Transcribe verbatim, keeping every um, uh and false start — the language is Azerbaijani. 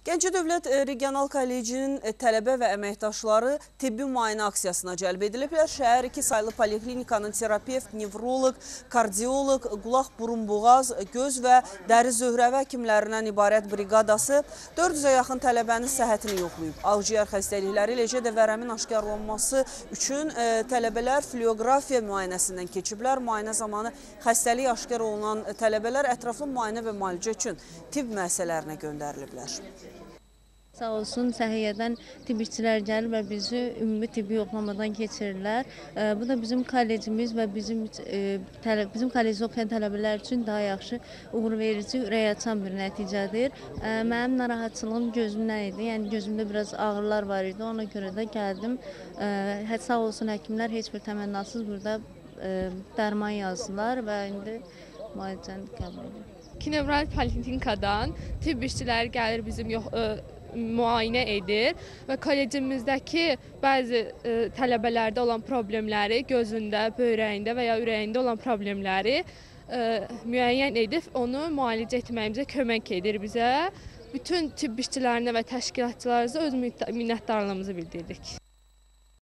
Gəncə Dövlət Regional Kollecinin tələbə və əməkdaşları tibbi müayinə aksiyasına cəlb ediliblər. Şəhər iki saylı poliklinikanın terapevt, nevroloq, kardioloq, qulaq, burun, boğaz, göz və dəri zöhrəvi həkimlərindən ibarət briqadası dörd yüzə yaxın tələbənin səhhətini yoxlayıb. Ağciyər xəstəlikləri, eləcə də vərəmin aşkarlanması üçün tələbələr flioqrafiya müayinəsindən keçiblər. Müayinə zamanı xəstəlik aşkar olunan tələbələr ətraflı müayinə və müalicə üçün tibb müəssisələrinə göndəriliblər. Sağ olsun, səhiyyədən tibb işçilər gəlir və bizi ümumi tibbi yoxlamadan keçirirlər. Bu da bizim kollecimiz və bizim, bizim kollecdə oxuyan tələbələr üçün daha yaxşı, uğur verici, ürək açan bir nəticədir. Mənim narahatçılığım gözümdən idi, yəni gözümdə biraz ağrılar var idi, ona görə də gəldim. Sağ olsun, həkimlər heç bir təmənnasız burada dərman yazdılar və indi müalicəni qəbul edir. İki nömrəli poliklinikadan tibb işçiləri gəlir bizim yox, müayinə edir və kollecimizdəki bəzi ə, tələbələrdə olan problemləri, gözündə, böyrəyində və ya ürəyində olan problemləri ə, müəyyən edib onu müalicə etməyimizə kömək edir bizə. Bütün tibb işçilərinə və təşkilatçılarımıza öz minnətdarlığımızı bildiririk.